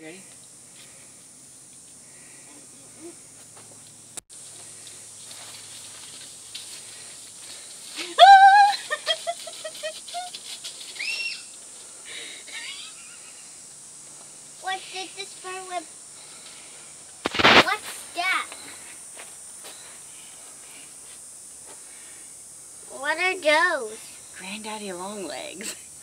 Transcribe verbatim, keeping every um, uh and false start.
Ready? What did this bird with? What's that? What are those? Granddaddy Longlegs.